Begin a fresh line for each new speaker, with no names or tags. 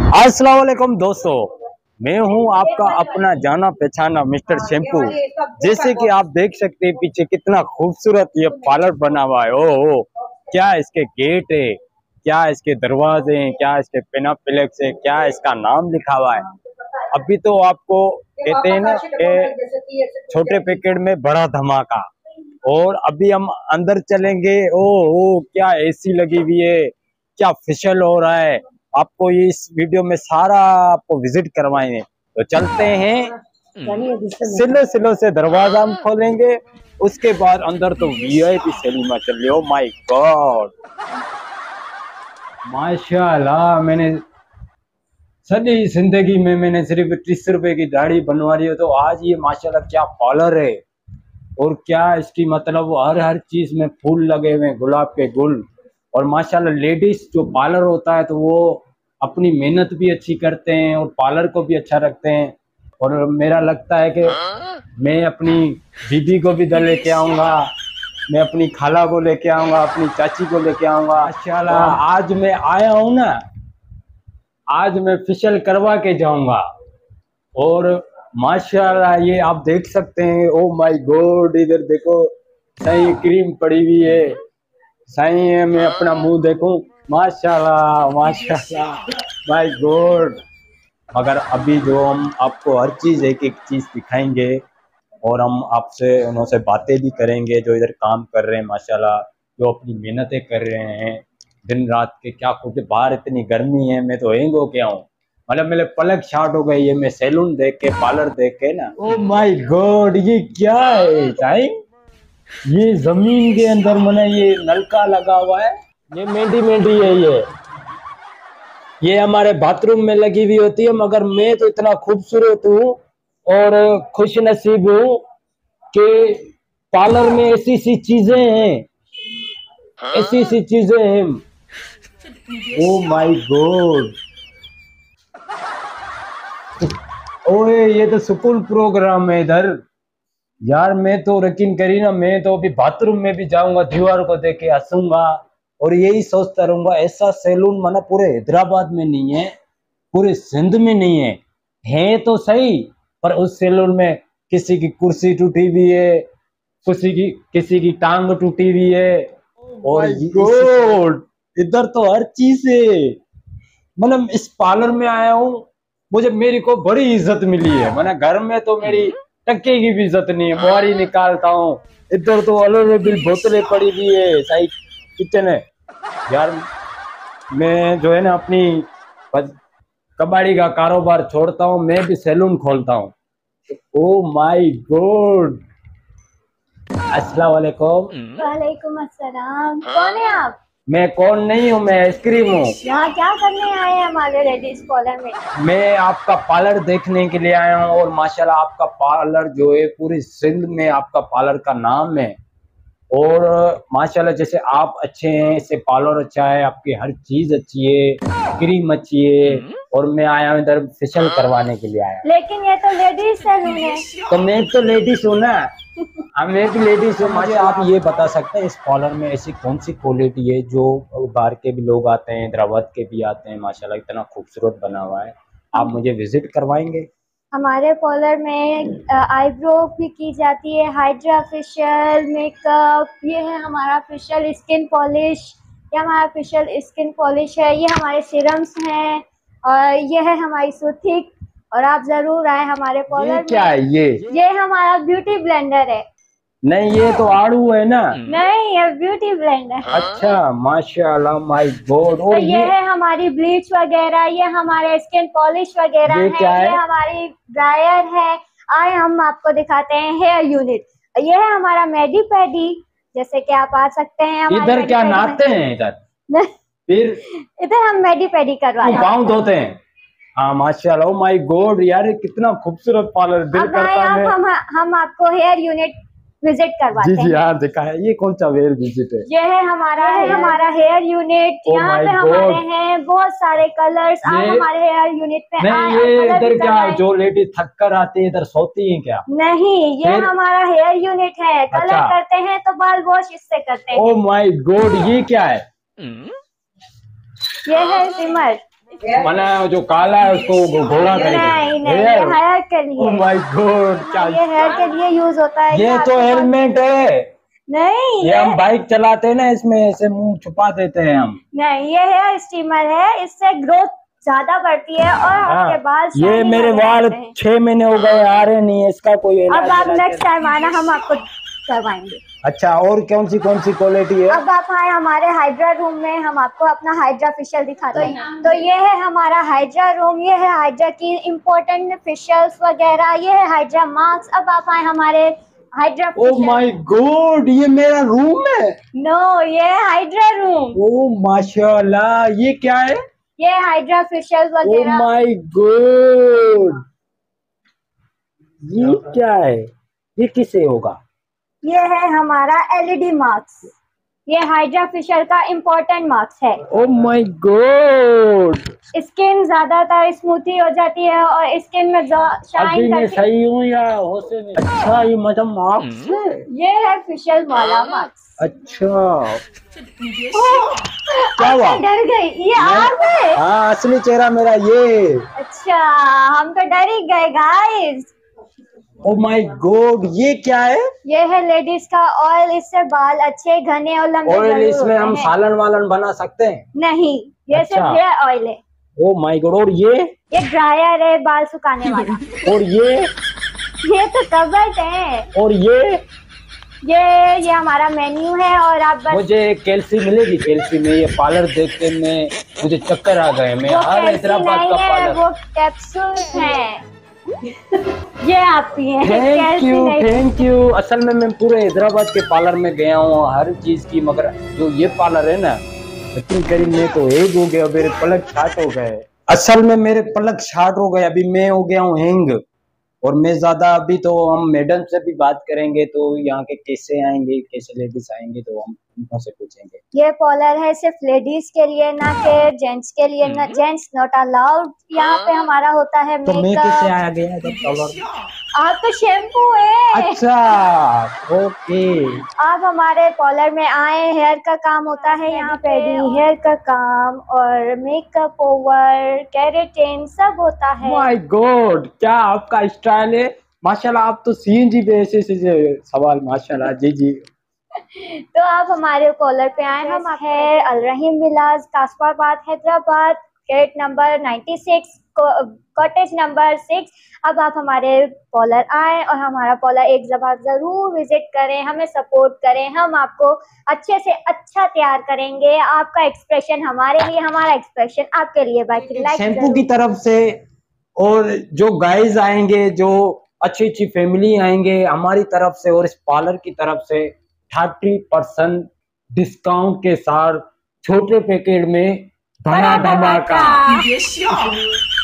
अस्सलाम वालेकुम दोस्तों, मैं हूं आपका अपना जाना पहचाना मिस्टर शैम्पू। जैसे कि आप देख सकते हैं पीछे कितना खूबसूरत ये पार्लर बना हुआ है। ओ क्या इसके गेट है, क्या इसके दरवाजे हैं, क्या इसके पेनाप्लेक्स है, क्या इसका नाम लिखा हुआ है। अभी तो आपको कहते हैं ना कि छोटे पैकेट में बड़ा धमाका। और अभी हम अंदर चलेंगे। ओ क्या एसी लगी हुई है, क्या फिशल हो रहा है, आपको ये इस वीडियो में सारा आपको विजिट करवाएंगे। तो चलते हैं, सिलो सिलो से दरवाजा हम खोलेंगे। उसके बाद अंदर तो वीआईपी सैलून चल रही। ओ माय गॉड, माशाल्लाह। मैंने सदी जिंदगी में मैंने सिर्फ 30 रुपए की दाढ़ी बनवा रही हो, तो आज ये माशाल्लाह क्या पार्लर है। और क्या इसकी मतलब हर चीज में फूल लगे हुए हैं, गुलाब के गुल। और माशाल्लाह लेडीज जो पार्लर होता है तो वो अपनी मेहनत भी अच्छी करते हैं और पार्लर को भी अच्छा रखते हैं। और मेरा लगता है कि मैं अपनी बीबी को भी इधर लेके आऊंगा, मैं अपनी खाला को लेके आऊंगा, अपनी चाची को लेके आऊंगा। माशाल्लाह आज मैं आया हूं ना, आज मैं फेशियल करवा के जाऊंगा। और माशाल्लाह ये आप देख सकते हैं। ओ माय गॉड, इधर देखो सही क्रीम पड़ी हुई है, सही है। मैं अपना मुंह देखूं, माशाल्लाह माशाल्लाह, माय गॉड। मगर अभी जो हम आपको हर चीज एक एक चीज दिखाएंगे और हम आपसे उनसे बातें भी करेंगे जो इधर काम कर रहे हैं माशाल्लाह, जो अपनी मेहनतें कर रहे हैं दिन रात के। क्या क्योंकि बाहर इतनी गर्मी है, मैं तो हैंग हो गया हूँ। मतलब मेरे पलक शार्ट हो गई है, मैं सैलून देख के पार्लर देख के ना। ओ माय गॉड, ये क्या है टाइम, ये जमीन के अंदर मैंने ये नलका लगा हुआ है। ये मेंढी मेंढी है, ये हमारे बाथरूम में लगी हुई होती है। मगर मैं तो इतना खूबसूरत हूँ और खुश नसीब हूँ कि पार्लर में ऐसी सी चीजें हैं, ऐसी सी चीजें हैं। ओ माय गॉड, ओए ये तो स्कूल प्रोग्राम है इधर। यार मैं तो यकीन करी ना, मैं तो अभी बाथरूम में भी जाऊंगा, दीवार को देख के हंसूंगा और यही सोचता रहूंगा ऐसा सैलून माना पूरे हैदराबाद में नहीं है, पूरे सिंध में नहीं है। है तो सही, पर उस सैलून में किसी की कुर्सी टूटी हुई है, किसी की टांग टूटी हुई है। और गॉड, इधर तो हर चीज है। मतलब इस पार्लर में आया हूँ, मुझे मेरी को बड़ी इज्जत मिली है। मैंने घर में तो मेरी टक्के की भी इज्जत नहीं है, बुआरी निकालता हूँ। इधर तो अलग बोतलें पड़ी हुई है, सही किचन है। यार मैं जो है ना अपनी कबाड़ी का कारोबार छोड़ता हूँ, मैं भी सैलून खोलता हूँ। ओ माय गॉड, अस्सलाम वालेकुम।
वालेकुम अस्सलाम। कौन है आप?
मैं कौन नहीं हूँ, मैं आइसक्रीम हूँ।
यहाँ क्या करने आए हैं हमारे लेडीज पार्लर में?
मैं आपका पार्लर देखने के लिए आया हूँ। और माशाल्लाह आपका पार्लर जो है पूरी सिंध में आपका पार्लर का नाम है। और माशाल्लाह जैसे आप अच्छे हैं, इससे पार्लर अच्छा है, आपकी हर चीज अच्छी है, क्रीम अच्छी है। और मैं आया हूँ इधर फेशियल करवाने के लिए आया।
लेकिन ये तो लेडीज सैलून है।
तो मैं तो लेडीज हूँ ना, मैं भी लेडीज हूँ। मुझे आप ये बता सकते हैं इस पार्लर में ऐसी कौन सी क्वालिटी है जो बाहर के भी लोग आते हैं, हैदराबाद के भी आते हैं, माशाल्लाह इतना खूबसूरत बना हुआ है, आप मुझे विजिट करवाएंगे?
हमारे पार्लर में आईब्रो भी की जाती है, हाइड्रा फेशियल, मेकअप। ये है हमारा फेशियल स्किन पॉलिश, ये हमारा फेशियल स्किन पॉलिश है। ये हमारे सीरम्स हैं और ये है हमारी सूथिक। और आप जरूर आए हमारे पार्लर में।
क्या है
ये हमारा ब्यूटी ब्लेंडर है।
नहीं, ये तो आड़ू है ना।
नहीं, ये ब्यूटी ब्लेंडर है।
अच्छा माशाल्लाह, माय गॉड। और
ये है हमारी ब्लीच वगैरह, ये हमारे स्किन पॉलिश वगैरह है। ये हमारी ड्रायर है। आए हम आपको दिखाते हैं हेयर यूनिट। ये है हमारा मेडी पेडी, जैसे कि आप आ सकते हैं।
इधर क्या नहाते हैं इधर? फिर
इधर हम मेडी पेडी करवाते हैं,
पाँव धोते हैं। हाँ माशाल्लाह, ओ माय गॉड, यार कितना खूबसूरत पार्लर, दिल करता है।
हम आपको हेयर यूनिट विजिट करवाते हैं।
जी हाँ दिखाया। ये कौन सा हेयर विजिट है?
ये है हमारा हेयर यूनिट। यहाँ पे हमारे हैं बहुत सारे कलर्स। आप हमारे हेयर यूनिट पे
नहीं, ये इधर क्या जो लेडी थक कर आती है इधर सोती है क्या?
नहीं, ये हमारा हेयर यूनिट है। कलर करते हैं तो बाल वॉश इससे करते हैं।
ओ माय गॉड, ये क्या है?
ये है सिमर।
मैंने जो काला है उसको घोड़ा
नहीं नहीं, ये
हेयर।
हेयर के लिए।
ओह माय गॉड, क्या
ये हेयर के लिए यूज होता है।
ये तो हेलमेट है।
नहीं,
ये हम बाइक चलाते हैं ना, इसमें ऐसे मुंह छुपा देते हैं हम।
नहीं, ये हेयर स्टीमर है, इससे ग्रोथ ज्यादा बढ़ती है और आपके बाल
ये
shining
मेरे
होने
बाल
लगते हैं।
6 महीने हो गए आ रहे नहीं है, इसका कोई
अब
इलाज
आप
इलाज
नेक्स्ट टाइम आना, हम आपको करवाएंगे।
अच्छा, और कौन सी क्वालिटी है?
अब आप आए हमारे हाइड्रा रूम में, हम आपको अपना हाइड्रा फेशियल दिखाते हैं। तो ये है हमारा हाइड्रा रूम, ये है हाइड्रा की इम्पोर्टेंट फेशियल्स वगैरह, ये है हाइड्रा मास्क। अब आप आए हमारे हाइड्रा
ओह माय गॉड, ये मेरा रूम है?
नो, ये है हाइड्रा रूम।
ओह माशाल्लाह, ये क्या है?
ये हाइड्रा फेशियल
ओह
वगैरह।
माय गॉड, ये क्या है? ये किसे होगा?
ये है हमारा एलईडी मास्क, ये हाइड्रा फेशियल का इम्पोर्टेंट मास्क है।
ओह माय गॉड,
स्किन ज्यादातर स्मूथी हो जाती है और स्किन में
अभी
शाइन
मैं
करती
सही हूँ या होशे में? अच्छा, ये मतलब मास्क है?
ये है फेशियल वाला मास्क।
अच्छा, क्या हुआ?
डर गई, ये आप है?
हाँ, असली चेहरा मेरा ये।
अच्छा, हम तो डर ही गए गाइस।
ओह माय गॉड, ये क्या है?
ये है लेडीज का ऑयल, इससे बाल अच्छे घने और लंबे
ऑयल,
जरूर
इसमें हम
होते हैं।
सालन वालन बना सकते हैं?
नहीं, ये सिर्फ
अच्छा।
हेयर ऑयल है।
ओह माय गॉड, और
ये ड्रायर है बाल सुखाने वाला।
और
ये तो कबर्ड है।
और
ये हमारा मेन्यू है और आप बस
मुझे कैल्सी मिलेगी? कैल्सी में ये पार्लर देख के मुझे चक्कर आ गए। मैं
वो
हर
कैल्सी
हैदराबाद
नहीं
का
है,
पार्लर।
वो कैप्सूल्स हैं। ये आपकी है,
थैंक यू,
नहीं।
Thank you. असल में मैं पूरे हैदराबाद के पार्लर में गया हूँ हर चीज की, मगर जो ये पार्लर है ना, यकीन करीब मैं तो हैंग हो गया, मेरे पलक छाट हो गए। असल में मेरे पलक छाट हो गए, अभी मैं हो गया हूँ हैंग। और मैं ज्यादा, अभी तो हम मैडम से भी बात करेंगे, तो यहाँ के कैसे आएंगे, कैसे लेडीज आएंगे, तो हम उनको से पूछेंगे।
ये पार्लर है सिर्फ लेडीज के लिए, ना कि जेंट्स के लिए, ना जेंट्स नॉट अलाउड। यहाँ पे हमारा होता है
तो मैं कैसे
मेकअप।
आया गया जब पार्लर?
आप तो शैम्पू है।
अच्छा, ओके।
आप हमारे पार्लर में आए, हेयर का काम होता है यहाँ पे, हेयर का काम और मेकअप ओवर, केराटिन सब होता है।
माय गॉड, क्या आपका स्टाइल है, माशाल्लाह। आप तो सीएनजी पे ऐसे सवाल, माशाल्लाह। जी जी।
तो आप हमारे कॉलर पे आए, हम है Alrahim villas, Kasfabad, Hyderabad, gate number 96, cottage number 6। अब आप हमारे कॉलर आए और हमारा कॉलर एक दफा जरूर विजिट करें, हमें सपोर्ट करें, हम आपको अच्छे से अच्छा तैयार करेंगे। आपका एक्सप्रेशन हमारे लिए, हमारा एक्सप्रेशन आपके लिए। बाकी
शैम्पू की तरफ से, और जो गाइज आएंगे, जो अच्छी अच्छी फैमिली आएंगे हमारी तरफ से, और इस पार्लर की तरफ से 30% डिस्काउंट के साथ छोटे पैकेट में बड़ा धमाका।